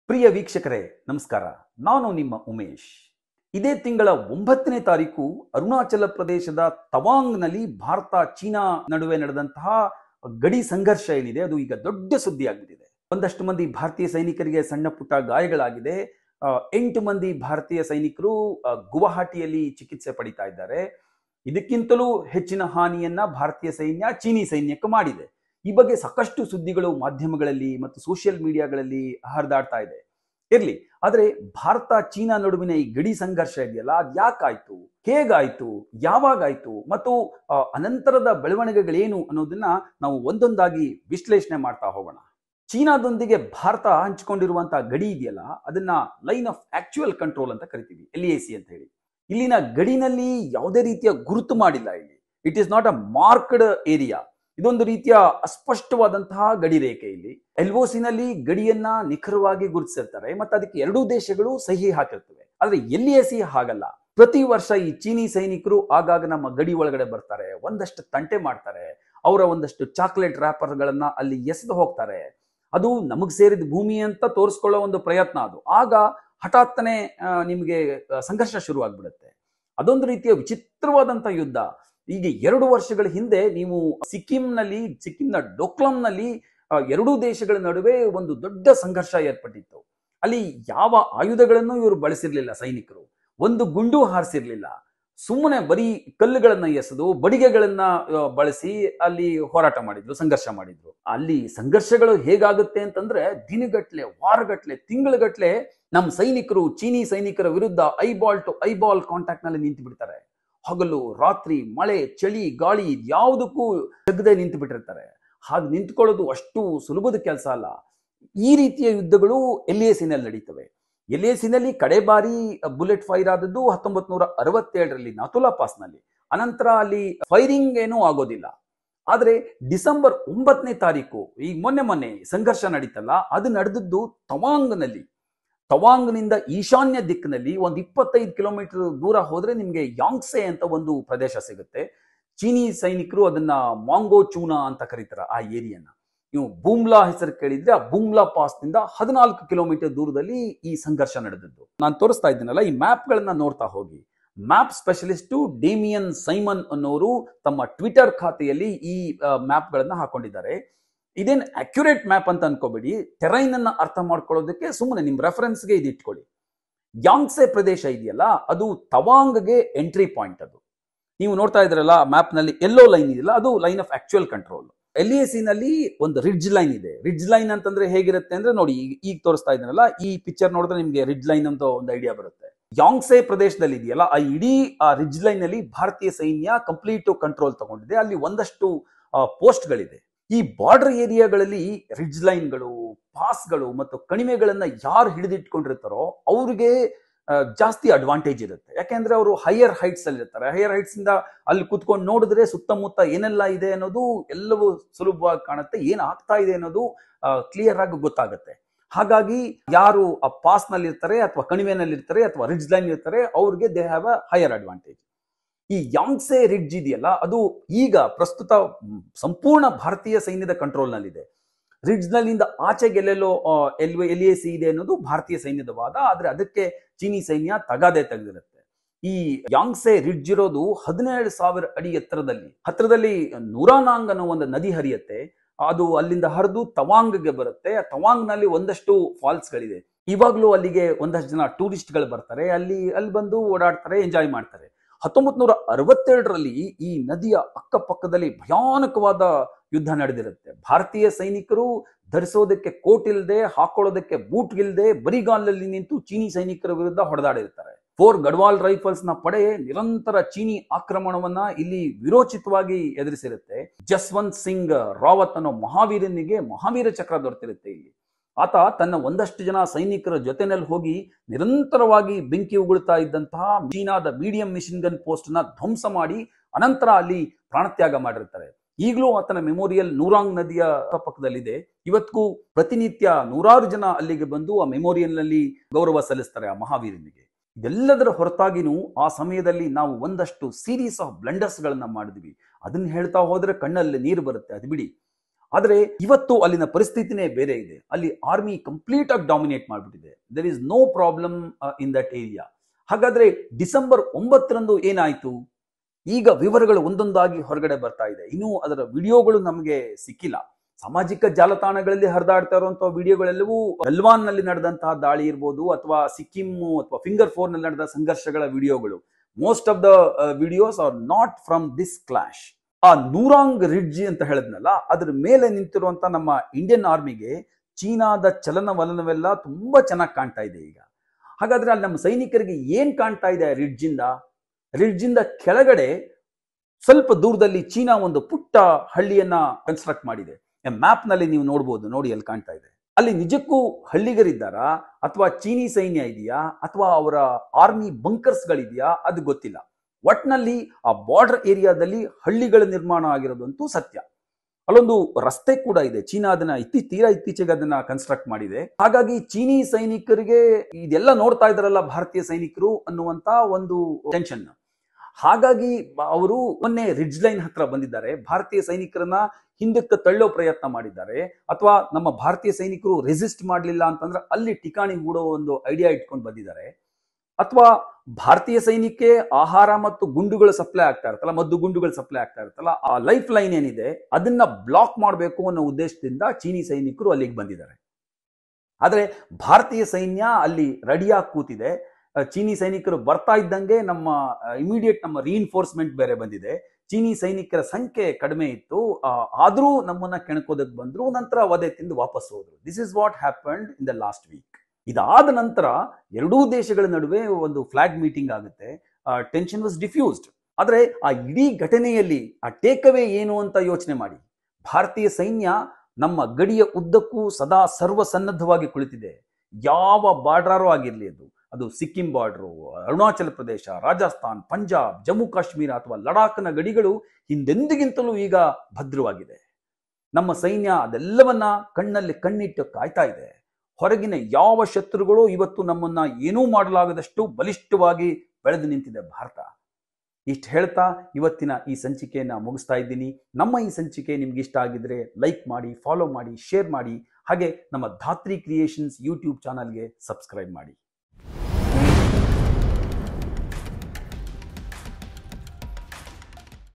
ಪ್ರಿಯ ವೀಕ್ಷಕರೇ ನಮಸ್ಕಾರ. ನಾನು ನಿಮ್ಮ ಉಮೇಶ್. ಇದೇ ತಿಂಗಳ 9ನೇ ತಾರೀಕು ಅರುಣಾಚಲ ಪ್ರದೇಶದ ತವಾಂಗ್ನಲ್ಲಿ ಭಾರತ ಚೀನಾ ನಡುವೆ ನಡೆದಂತಹ ಗಡಿ ಸಂಘರ್ಷ ಏನಿದೆ ಅದು ಈಗ ದೊಡ್ಡ ಸುದ್ದಿ ಆಗಿಬಿಟ್ಟಿದೆ. ಒಂದಷ್ಟು ಮಂದಿ ಭಾರತೀಯ ಸೈನಿಕರಿಗೆ ಸಣ್ಣ ಪುಟ್ಟ ಗಾಯಗಳಾಗಿದೆ. 8 ಮಂದಿ ಭಾರತೀಯ ಸೈನಿಕರು ಗುವಾಹಟಿಯಲ್ಲಿ ಚಿಕಿತ್ಸೆ ಪಡಿತಾ ಇದ್ದಾರೆ. ಇದಕ್ಕಿಂತಲೂ ಹೆಚ್ಚಿನ ಹಾನಿಯನ್ನ ಭಾರತೀಯ ಸೈನ್ಯ ಚೀನಿ ಸೈನ್ಯಕ್ಕೆ ಮಾಡಿದೆ. ಈ ಬಗ್ಗೆ ಸಾಕಷ್ಟು ಸುದ್ದಿಗಳು ಮಾಧ್ಯಮಗಳಲ್ಲಿ ಮತ್ತು ಸೋಷಿಯಲ್ ಮೀಡಿಯಾಗಳಲ್ಲಿ ಹರಿದಾಡ್ತಾ ಇದೆ. ಇರ್ಲಿ, ಆದ್ರೆ ಭಾರತ ಚೀನಾ ನಡುವಿನ ಈ ಗಡಿ ಸಂಘರ್ಷ ಇದೆಯಲ್ಲ, ಅದ್ ಯಾಕಾಯ್ತು, ಹೇಗಾಯ್ತು, ಯಾವಾಗಾಯ್ತು ಮತ್ತು ಅನಂತರದ ಬೆಳವಣಿಗೆಗಳೇನು ಅನ್ನೋದನ್ನ ನಾವು ಒಂದೊಂದಾಗಿ ವಿಶ್ಲೇಷಣೆ ಮಾಡ್ತಾ ಹೋಗೋಣ. ಚೀನಾದೊಂದಿಗೆ ಭಾರತ ಹಂಚಿಕೊಂಡಿರುವಂತಹ ಗಡಿ ಇದೆಯಲ್ಲ, ಅದನ್ನ ಲೈನ್ ಆಫ್ ಆಕ್ಚುಯಲ್ ಕಂಟ್ರೋಲ್ ಅಂತ ಕರಿತೀವಿ, LAC ಅಂತ ಹೇಳಿ. ಇಲ್ಲಿನ ಗಡಿನಲ್ಲಿ ಯಾವುದೇ ರೀತಿಯ ಗುರುತು ಮಾಡಿಲ್ಲ. ಇಲ್ಲಿ it is not a marked area. ಇದೊಂದು ರೀತಿಯ ಅಸ್ಪಷ್ಟವಾದಂತಹ ಗಡಿ ರೇಖೆ. ಇಲ್ಲಿ LOC ನಲ್ಲಿ ಗಡಿಯನ್ನ ನಿಖರವಾಗಿ ಗುರುತಿಸಿರ್ತಾರೆ ಮತ್ತೆ ಅದಕ್ಕೆ ಎರಡೂ ದೇಶಗಳು ಸಹಿ ಹಾಕಿರ್ತವೆ. ಆದ್ರೆ LAC ಹಾಗಲ್ಲ. ಪ್ರತಿ ವರ್ಷ ಈ ಚೀನಿ ಸೈನಿಕರು ಆಗಾಗ ನಮ್ಮ ಗಡಿ ಒಳಗಡೆ ಬರ್ತಾರೆ, ಒಂದಷ್ಟು ತಂಟೆ ಮಾಡ್ತಾರೆ, ಅವರ ಒಂದಷ್ಟು ಚಾಕ್ಲೇಟ್ ರ್ಯಾಪರ್ ಗಳನ್ನ ಅಲ್ಲಿ ಎಸೆದು ಹೋಗ್ತಾರೆ. ಅದು ನಮಗ್ ಸೇರಿದ ಭೂಮಿ ಅಂತ ತೋರಿಸ್ಕೊಳ್ಳೋ ಒಂದು ಪ್ರಯತ್ನ ಅದು. ಆಗ ಹಠಾತ್ತನೆ ನಿಮ್ಗೆ ಸಂಘರ್ಷ ಶುರುವಾಗ್ಬಿಡುತ್ತೆ. ಅದೊಂದು ರೀತಿಯ ವಿಚಿತ್ರವಾದಂತಹ ಯುದ್ಧ. ಈಗ 2 ವರ್ಷಗಳ ಹಿಂದೆ ನೀವು ಸಿಕ್ಕಿಂನ ಡೋಕ್ಲಾಂನಲ್ಲಿ ಎರಡೂ ದೇಶಗಳ ನಡುವೆ ಒಂದು ದೊಡ್ಡ ಸಂಘರ್ಷ ಏರ್ಪಟ್ಟಿತ್ತು. ಅಲ್ಲಿ ಯಾವ ಆಯುಧಗಳನ್ನು ಇವರು ಬಳಸಿರ್ಲಿಲ್ಲ. ಸೈನಿಕರು ಒಂದು ಗುಂಡು ಹಾರಿಸಿರ್ಲಿಲ್ಲ. ಸುಮ್ಮನೆ ಬರೀ ಕಲ್ಲುಗಳನ್ನ ಎಸೆದು ಬಡಿಗೆಗಳನ್ನ ಬಳಸಿ ಅಲ್ಲಿ ಹೋರಾಟ ಮಾಡಿದ್ರು, ಸಂಘರ್ಷ ಮಾಡಿದ್ರು. ಅಲ್ಲಿ ಸಂಘರ್ಷಗಳು ಹೇಗಾಗುತ್ತೆ ಅಂತಂದ್ರೆ ದಿನಗಟ್ಲೆ, ವಾರಗಟ್ಲೆ, ತಿಂಗಳಗಟ್ಲೆ ನಮ್ಮ ಸೈನಿಕರು ಚೀನಿ ಸೈನಿಕರ ವಿರುದ್ಧ ಐಬಾಲ್ ಟು ಐಬಾಲ್ ಕಾಂಟ್ಯಾಕ್ಟ್ ನಲ್ಲಿ ನಿಂತು ಬಿಡ್ತಾರೆ. ಹಗಲು ರಾತ್ರಿ, ಮಳೆ, ಚಳಿ, ಗಾಳಿ ಯಾವುದಕ್ಕೂ ತೆಗೆದೇ ನಿಂತು ಬಿಟ್ಟಿರ್ತಾರೆ. ಹಾಗೆ ನಿಂತ್ಕೊಳ್ಳೋದು ಅಷ್ಟು ಸುಲಭದ ಕೆಲಸ ಅಲ್ಲ. ಈ ರೀತಿಯ ಯುದ್ಧಗಳು LAC ನಲ್ಲಿ ನಡೀತವೆ. LAC ನಲ್ಲಿ ಕಡೆ ಬಾರಿ ಬುಲೆಟ್ ಫೈರ್ ಆದದ್ದು 1967ರಲ್ಲಿ ನಾಥುಲಾ ಪಾಸ್ ನಲ್ಲಿ. ಅನಂತರ ಅಲ್ಲಿ ಫೈರಿಂಗ್ ಏನೂ ಆಗೋದಿಲ್ಲ. ಆದ್ರೆ ಡಿಸೆಂಬರ್ 9ನೇ ತಾರೀಕು ಈ ಮೊನ್ನೆ ಸಂಘರ್ಷ ನಡೀತಲ್ಲ, ಅದು ನಡೆದದ್ದು ತವಾಂಗ್ನಲ್ಲಿ. ತವಾಂಗ್ನಿಂದ ಈಶಾನ್ಯ ದಿಕ್ಕಿನಲ್ಲಿ ಒಂದು 25 ಕಿಲೋಮೀಟರ್ ದೂರ ಹೋದ್ರೆ ನಿಮ್ಗೆ ಯಾಂಗ್ಸೆ ಅಂತ ಒಂದು ಪ್ರದೇಶ ಸಿಗುತ್ತೆ. ಚೀನಿ ಸೈನಿಕರು ಅದನ್ನ ಮಾಂಗೋ ಚೂನಾ ಅಂತ ಕರೀತಾರೆ ಆ ಏರಿಯಾನ. ನೀವು ಬೂಮ್ಲಾ ಹೆಸರು ಕೇಳಿದ್ರೆ ಆ ಬೂಮ್ಲಾ ಪಾಸ್ ನಿಂದ 14 ಕಿಲೋಮೀಟರ್ ದೂರದಲ್ಲಿ ಈ ಸಂಘರ್ಷ ನಡೆದದ್ದು. ನಾನು ತೋರಿಸ್ತಾ ಇದ್ದೀನಲ್ಲ, ಈ ಮ್ಯಾಪ್ ಗಳನ್ನ ನೋಡ್ತಾ ಹೋಗಿ. ಮ್ಯಾಪ್ ಸ್ಪೆಷಲಿಸ್ಟು ಡೇಮಿಯನ್ ಸೈಮನ್ ಅನ್ನೋರು ತಮ್ಮ ಟ್ವಿಟರ್ ಖಾತೆಯಲ್ಲಿ ಈ ಮ್ಯಾಪ್ ಗಳನ್ನ ಹಾಕೊಂಡಿದ್ದಾರೆ. ಇದೇನ್ ಅಕ್ಯುರೇಟ್ ಮ್ಯಾಪ್ ಅಂತ ಅನ್ಕೋಬೇಡಿ. ಟೆರೈನ್ ಅನ್ನ ಅರ್ಥ ಮಾಡ್ಕೊಳ್ಳೋದಕ್ಕೆ ಸುಮ್ಮನೆ ನಿಮ್ ರೆಫರೆನ್ಸ್ಗೆ ಇದು ಇಟ್ಕೊಳ್ಳಿ. ಯಾಂಗ್ಸೆ ಪ್ರದೇಶ ಇದೆಯಲ್ಲ, ಅದು ತವಾಂಗ್ಗೆ ಎಂಟ್ರಿ ಪಾಯಿಂಟ್. ಅದು ನೀವು ನೋಡ್ತಾ ಇದ್ರಲ್ಲ ಮ್ಯಾಪ್ ನಲ್ಲಿ ಎಲ್ಲೋ ಲೈನ್ ಇದೆಯಲ್ಲ, ಅದು line of actual control. LAC ನಲ್ಲಿ ಒಂದು ರಿಡ್ಜ್ ಲೈನ್ ಇದೆ. ರಿಡ್ಜ್ ಲೈನ್ ಅಂತಂದ್ರೆ ಹೇಗಿರುತ್ತೆ ಅಂದ್ರೆ ನೋಡಿ, ಈಗ ತೋರಿಸ್ತಾ ಇದ್ದೀನಲ್ಲ, ಈ ಪಿಕ್ಚರ್ ನೋಡಿದ್ರೆ ನಿಮ್ಗೆ ರಿಡ್ಜ್ ಲೈನ್ ಅಂತ ಒಂದು ಐಡಿಯಾ ಬರುತ್ತೆ. ಯಾಂಗ್ಸೆ ಪ್ರದೇಶದಲ್ಲಿ ಇದೆಯಲ್ಲ, ಆ ಇಡೀ ಆ ರಿಡ್ಜ್ ಲೈನ್ ನಲ್ಲಿ ಭಾರತೀಯ ಸೈನ್ಯ ಕಂಪ್ಲೀಟ್ ಕಂಟ್ರೋಲ್ ತಗೊಂಡಿದೆ. ಅಲ್ಲಿ ಒಂದಷ್ಟು ಪೋಸ್ಟ್ ಗಳಿದೆ. ಈ ಬಾರ್ಡರ್ ಏರಿಯಾಗಳಲ್ಲಿ ರಿಡ್ಜ್ ಲೈನ್ಗಳು, ಪಾಸ್ಗಳು ಮತ್ತು ಕಣಿವೆಗಳನ್ನ ಯಾರು ಹಿಡಿದಿಟ್ಕೊಂಡಿರ್ತಾರೋ ಅವ್ರಿಗೆ ಜಾಸ್ತಿ ಅಡ್ವಾಂಟೇಜ್ ಇರುತ್ತೆ. ಯಾಕೆಂದ್ರೆ ಅವರು ಹೈಯರ್ ಹೈಟ್ಸ್ ಅಲ್ಲಿ ಇರ್ತಾರೆ. ಹೈಯರ್ ಹೈಟ್ಸ್ ಇಂದ ಅಲ್ಲಿ ಕುತ್ಕೊಂಡು ನೋಡಿದ್ರೆ ಸುತ್ತಮುತ್ತ ಏನೆಲ್ಲ ಇದೆ ಅನ್ನೋದು ಎಲ್ಲವೂ ಸುಲಭವಾಗಿ ಕಾಣುತ್ತೆ. ಏನ್ ಆಗ್ತಾ ಇದೆ ಅನ್ನೋದು ಕ್ಲಿಯರ್ ಆಗಿ ಗೊತ್ತಾಗುತ್ತೆ. ಹಾಗಾಗಿ ಯಾರು ಆ ಪಾಸ್ ನಲ್ಲಿ ಇರ್ತಾರೆ ಅಥವಾ ಕಣಿವೆನಲ್ಲಿ ಇರ್ತಾರೆ ಅಥವಾ ರಿಡ್ಜ್ ಲೈನ್ ಇರ್ತಾರೆ, ಅವ್ರಿಗೆ they have a higher advantage. ಈ ಯಾಂಗ್ಸೆ ರಿಡ್ಜ್ ಇದೆಯಲ್ಲ, ಅದು ಈಗ ಪ್ರಸ್ತುತ ಸಂಪೂರ್ಣ ಭಾರತೀಯ ಸೈನ್ಯದ ಕಂಟ್ರೋಲ್ ನಲ್ಲಿದೆ. ರಿಡ್ಜ್ ನಲ್ಲಿಂದ ಆಚೆಗೆ ಎಲ್ಲೆಲ್ಲೋ LAC ಇದೆ ಅನ್ನೋದು ಭಾರತೀಯ ಸೈನ್ಯದ ವಾದ. ಆದ್ರೆ ಅದಕ್ಕೆ ಚೀನಿ ಸೈನ್ಯ ತಗಾದೆ ತೆಗೆದಿರುತ್ತೆ. ಈ ಯಾಂಗ್ಸೆ ರಿಡ್ಜ್ ಇರೋದು 17,000 ಅಡಿ ಎತ್ತರದಲ್ಲಿ. ಹತ್ರದಲ್ಲಿ ನೂರಾನಾಂಗ್ ಅನ್ನೋ ಒಂದು ನದಿ ಹರಿಯುತ್ತೆ. ಅದು ಅಲ್ಲಿಂದ ಹರಿದು ತವಾಂಗ್ಗೆ ಬರುತ್ತೆ. ತವಾಂಗ್ ನಲ್ಲಿ ಒಂದಷ್ಟು ಫಾಲ್ಸ್ ಗಳಿದೆ. ಇವಾಗ್ಲೂ ಅಲ್ಲಿಗೆ ಒಂದಷ್ಟು ಜನ ಟೂರಿಸ್ಟ್ ಗಳು ಬರ್ತಾರೆ. ಅಲ್ಲಿ ಬಂದು ಓಡಾಡ್ತಾರೆ, ಎಂಜಾಯ್ ಮಾಡ್ತಾರೆ. 1962ರಲ್ಲಿ ಈ ನದಿಯ ಅಕ್ಕಪಕ್ಕದಲ್ಲಿ ಭಯಾನಕವಾದ ಯುದ್ಧ ನಡೆದಿರುತ್ತೆ. ಭಾರತೀಯ ಸೈನಿಕರು ಧರಿಸೋದಕ್ಕೆ ಕೋಟ್ ಇಲ್ಲದೆ, ಹಾಕೊಳ್ಳೋದಕ್ಕೆ ಬೂಟ್ ಇಲ್ಲದೆ, ಬರಿಗಾಲಲ್ಲಿ ನಿಂತು ಚೀನಿ ಸೈನಿಕರ ವಿರುದ್ಧ ಹೊಡೆದಾಡಿರ್ತಾರೆ. 4 ಗಡ್ವಾಲ್ ರೈಫಲ್ಸ್ ನ ಪಡೆ ನಿರಂತರ ಚೀನಿ ಆಕ್ರಮಣವನ್ನ ಇಲ್ಲಿ ವಿರೋಚಿತವಾಗಿ ಎದುರಿಸಿರುತ್ತೆ. ಜಸ್ವಂತ್ ಸಿಂಗ್ ರಾವತ್ ಅನ್ನೋ ಮಹಾವೀರನಿಗೆ ಮಹಾವೀರ ಚಕ್ರ ದೊರೆತಿರುತ್ತೆ ಇಲ್ಲಿ. ಆತ ತನ್ನ ಒಂದಷ್ಟು ಜನ ಸೈನಿಕರ ಜೊತೆನಲ್ಲಿ ಹೋಗಿ ನಿರಂತರವಾಗಿ ಬೆಂಕಿ ಉಗುಳ್ತಾ ಇದ್ದಂತಹ ಚೀನಾದ ಮೀಡಿಯಂ ಮಿಷಿನ್ ಗನ್ ಪೋಸ್ಟ್ ನ ಧ್ವಂಸ ಮಾಡಿ ಅನಂತರ ಅಲ್ಲಿ ಪ್ರಾಣತ್ಯಾಗ ಮಾಡಿರ್ತಾರೆ. ಈಗಲೂ ಆತನ ಮೆಮೋರಿಯಲ್ ನೂರಾಂಗ್ ನದಿಯ ಪಕ್ಕದಲ್ಲಿದೆ. ಇವತ್ತಿಗೂ ಪ್ರತಿನಿತ್ಯ ನೂರಾರು ಜನ ಅಲ್ಲಿಗೆ ಬಂದು ಆ ಮೆಮೋರಿಯಲ್ ನಲ್ಲಿ ಗೌರವ ಸಲ್ಲಿಸ್ತಾರೆ ಆ ಮಹಾವೀರನಿಗೆ. ಇದೆಲ್ಲದರ ಹೊರತಾಗಿನೂ ಆ ಸಮಯದಲ್ಲಿ ನಾವು ಒಂದಷ್ಟು ಸೀರೀಸ್ ಆಫ್ ಬ್ಲಂಡರ್ಸ್ ಗಳನ್ನ ಮಾಡಿದ್ವಿ. ಅದನ್ನ ಹೇಳ್ತಾ ಹೋದ್ರೆ ಕಣ್ಣಲ್ಲಿ ನೀರು ಬರುತ್ತೆ, ಅದು ಬಿಡಿ. ಆದ್ರೆ ಇವತ್ತು ಅಲ್ಲಿನ ಪರಿಸ್ಥಿತಿನೇ ಬೇರೆ ಇದೆ. ಅಲ್ಲಿ ಆರ್ಮಿ ಕಂಪ್ಲೀಟ್ ಆಗಿ ಡಾಮಿನೇಟ್ ಮಾಡಿಬಿಟ್ಟಿದೆ. There is no problem in that area. ಹಾಗಾದ್ರೆ ಡಿಸೆಂಬರ್ 9ರಂದು ಏನಾಯ್ತು? ಈಗ ವಿವರಗಳು ಒಂದೊಂದಾಗಿ ಹೊರಗಡೆ ಬರ್ತಾ ಇದೆ. ಇನ್ನೂ ಅದರ ವಿಡಿಯೋಗಳು ನಮಗೆ ಸಿಕ್ಕಿಲ್ಲ. ಸಾಮಾಜಿಕ ಜಾಲತಾಣಗಳಲ್ಲಿ ಹರಿದಾಡ್ತಾ ಇರುವಂತಹ ವಿಡಿಯೋಗಳೆಲ್ಲವೂ ಗಲ್ವಾನ್ ನಲ್ಲಿ ನಡೆದಂತಹ ದಾಳಿ ಇರ್ಬೋದು, ಅಥವಾ ಸಿಕ್ಕಿಂ ಅಥವಾ ಫಿಂಗರ್ 4 ನಲ್ಲಿ ನಡೆದ ಸಂಘರ್ಷಗಳ ವಿಡಿಯೋಗಳು. Most of the videos are not from this clash. ಆ ನೂರಾಂಗ್ ರಿಡ್ಜ್ ಅಂತ ಹೇಳಿದ್ನಲ್ಲ, ಅದ್ರ ಮೇಲೆ ನಿಂತಿರುವಂತ ನಮ್ಮ ಇಂಡಿಯನ್ ಆರ್ಮಿಗೆ ಚೀನಾದ ಚಲನವಲನವೆಲ್ಲ ತುಂಬಾ ಚೆನ್ನಾಗಿ ಕಾಣ್ತಾ ಇದೆ ಈಗ. ಹಾಗಾದ್ರೆ ಅಲ್ಲಿ ನಮ್ಮ ಸೈನಿಕರಿಗೆ ಏನ್ ಕಾಣ್ತಾ ಇದೆ ರಿಡ್ಜ್ ಇಂದ ಕೆಳಗಡೆ ಸ್ವಲ್ಪ ದೂರದಲ್ಲಿ ಚೀನಾ ಒಂದು ಪುಟ್ಟ ಹಳ್ಳಿಯನ್ನ ಕನ್ಸ್ಟ್ರಕ್ಟ್ ಮಾಡಿದೆ. ಮ್ಯಾಪ್ ನಲ್ಲಿ ನೀವು ನೋಡ್ಬೋದು, ನೋಡಿ ಅಲ್ಲಿ ಕಾಣ್ತಾ ಇದೆ. ಅಲ್ಲಿ ನಿಜಕ್ಕೂ ಹಳ್ಳಿಗರಿದ್ದಾರಾ, ಅಥವಾ ಚೀನಿ ಸೈನ್ಯ ಇದೆಯಾ, ಅಥವಾ ಅವರ ಆರ್ಮಿ ಬಂಕರ್ಸ್ ಗಳಿದೆಯಾ, ಅದು ಗೊತ್ತಿಲ್ಲ. ಒಟ್ನಲ್ಲಿ ಆ ಬಾರ್ಡರ್ ಏರಿಯಾದಲ್ಲಿ ಹಳ್ಳಿಗಳ ನಿರ್ಮಾಣ ಆಗಿರೋದಂತೂ ಸತ್ಯ. ಅಲ್ಲೊಂದು ರಸ್ತೆ ಕೂಡ ಇದೆ. ಚೀನಾ ಅದನ್ನ ತೀರಾ ಇತ್ತೀಚೆಗೆ ಅದನ್ನ ಕನ್ಸ್ಟ್ರಕ್ಟ್ ಮಾಡಿದೆ. ಹಾಗಾಗಿ ಚೀನಿ ಸೈನಿಕರಿಗೆ ಇದೆಲ್ಲ ನೋಡ್ತಾ ಇದಾರಲ್ಲ ಭಾರತೀಯ ಸೈನಿಕರು ಅನ್ನುವಂತ ಒಂದು ಟೆನ್ಷನ್. ಹಾಗಾಗಿ ಅವರು ಮೊನ್ನೆ ರಿಡ್ಜ್ ಲೈನ್ ಹತ್ರ ಬಂದಿದ್ದಾರೆ. ಭಾರತೀಯ ಸೈನಿಕರನ್ನ ಹಿಂದಕ್ಕೆ ತಳ್ಳೋ ಪ್ರಯತ್ನ ಮಾಡಿದ್ದಾರೆ. ಅಥವಾ ನಮ್ಮ ಭಾರತೀಯ ಸೈನಿಕರು ರೆಸಿಸ್ಟ್ ಮಾಡಲಿಲ್ಲ ಅಂತಂದ್ರೆ ಅಲ್ಲಿ ಠಿಕಾಣಿ ಹೂಡೋ ಒಂದು ಐಡಿಯಾ ಇಟ್ಕೊಂಡು ಬಂದಿದ್ದಾರೆ. ಅಥವಾ ಭಾರತೀಯ ಸೈನಿಕಕ್ಕೆ ಆಹಾರ ಮತ್ತು ಗುಂಡುಗಳು ಸಪ್ಲೈ ಆಗ್ತಾ ಇರುತ್ತಲ್ಲ, ಮದ್ದು ಗುಂಡುಗಳು ಸಪ್ಲೈ ಆಗ್ತಾ ಇರುತ್ತಲ್ಲ, ಆ ಲೈಫ್ ಲೈನ್ ಏನಿದೆ ಅದನ್ನ ಬ್ಲಾಕ್ ಮಾಡಬೇಕು ಅನ್ನೋ ಉದ್ದೇಶದಿಂದ ಚೀನಿ ಸೈನಿಕರು ಅಲ್ಲಿಗೆ ಬಂದಿದ್ದಾರೆ. ಆದ್ರೆ ಭಾರತೀಯ ಸೈನ್ಯ ಅಲ್ಲಿ ರೆಡಿಯಾಗಿ ಕೂತಿದೆ. ಚೀನಿ ಸೈನಿಕರು ಬರ್ತಾ ಇದ್ದಂಗೆ ನಮ್ಮ ಇಮಿಡಿಯೇಟ್ ನಮ್ಮ ರಿಇನ್ಫೋರ್ಸ್ಮೆಂಟ್ ಬೇರೆ ಬಂದಿದೆ. ಚೀನಿ ಸೈನಿಕರ ಸಂಖ್ಯೆ ಕಡಿಮೆ ಇತ್ತು, ಆದ್ರೂ ನಮ್ಮನ್ನ ಕೆಣಕೋದಕ್ಕೆ ಬಂದ್ರು. ನಂತರ ವಧೆ ತಿಂದು ವಾಪಸ್ ಹೋದ್ರು. This is what happened in the last week. ಇದಾದ ನಂತರ ಎರಡೂ ದೇಶಗಳ ನಡುವೆ ಒಂದು ಫ್ಲಾಗ್ ಮೀಟಿಂಗ್ ಆಗುತ್ತೆ. Tension was diffused. ಆದ್ರೆ ಆ ಇಡೀ ಘಟನೆಯಲ್ಲಿ ಆ ಟೇಕ್ ಅವೇ ಏನು ಅಂತ ಯೋಚನೆ ಮಾಡಿ. ಭಾರತೀಯ ಸೈನ್ಯ ನಮ್ಮ ಗಡಿಯ ಉದ್ದಕ್ಕೂ ಸದಾ ಸರ್ವಸನ್ನದ್ಧವಾಗಿ ಕುಳಿತಿದೆ. ಯಾವ ಬಾರ್ಡರೂ ಆಗಿರ್ಲಿ, ಅದು ಸಿಕ್ಕಿಂ ಬಾರ್ಡರು, ಅರುಣಾಚಲ ಪ್ರದೇಶ, ರಾಜಸ್ಥಾನ್, ಪಂಜಾಬ್, ಜಮ್ಮು ಕಾಶ್ಮೀರ ಅಥವಾ ಲಡಾಖ್ನ ಗಡಿಗಳು ಹಿಂದೆಂದಿಗಿಂತಲೂ ಈಗ ಭದ್ರವಾಗಿದೆ. ನಮ್ಮ ಸೈನ್ಯ ಅದೆಲ್ಲವನ್ನ ಕಣ್ಣಲ್ಲಿ ಕಣ್ಣಿಟ್ಟು ಕಾಯ್ತಾ ಇದೆ. ಹೊರಗಿನ ಯಾವ ಶತ್ರುಗಳು ಇವತ್ತು ನಮ್ಮನ್ನ ಏನೂ ಮಾಡಲಾಗದಷ್ಟು ಬಲಿಷ್ಠವಾಗಿ ಬೆಳೆದು ನಿಂತಿದೆ ಭಾರತ. ಇಷ್ಟು ಹೇಳ್ತಾ ಇವತ್ತಿನ ಈ ಸಂಚಿಕೆಯನ್ನ ಮುಗಿಸ್ತಾ ಇದ್ದೀನಿ. ನಮ್ಮ ಈ ಸಂಚಿಕೆ ನಿಮ್ಗೆ ಇಷ್ಟ ಆಗಿದ್ರೆ ಲೈಕ್ ಮಾಡಿ, ಫಾಲೋ ಮಾಡಿ, ಶೇರ್ ಮಾಡಿ. ಹಾಗೆ ನಮ್ಮ ಧಾತ್ರಿ ಕ್ರಿಯೇಷನ್ಸ್ ಯೂಟ್ಯೂಬ್ ಚಾನಲ್ಗೆ ಸಬ್ಸ್ಕ್ರೈಬ್ ಮಾಡಿ.